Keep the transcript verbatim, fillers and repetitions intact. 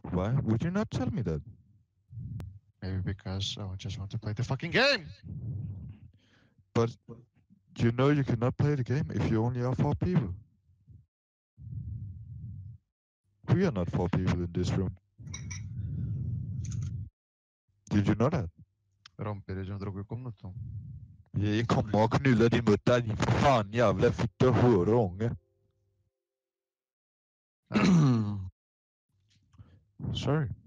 Why would you not tell me that? Maybe because I just want to play the fucking game. But you know you cannot play the game if you only are four people. We are not four people in this room. Did you know that? Romper, jag drog kom något då. Jag kommer och knulla din mutta, din för fan jävla fitta horunge. Sorry.